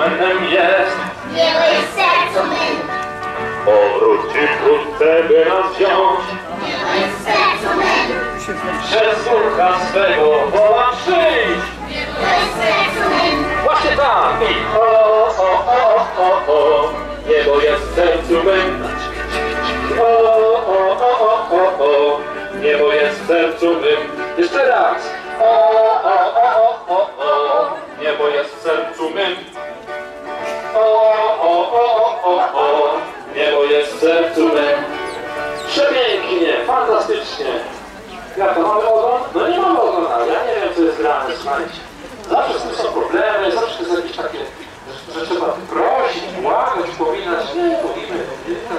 panem jest. Niebo jest sercu mym. Powróci wkrótce, by nas wziąć. Niebo jest sercu mym. Przez ducha swego woła przyjdź. Niebo jest sercu mym. Właśnie tam i o. Niebo jest w sercu mym. O. Niebo jest w sercu mym. Jeszcze raz. O. Niebo jest w sercu mym. O. Niebo jest w sercu mym. Przepięknie, fantastycznie. Jak to mamy ogon? No nie mamy ogona, ja nie wiem co jest grane, słuchajcie. Zawsze z tym są problemy, zawsze to jest jakieś takie, że trzeba prosić, błagać, pominać. Nie, mówimy,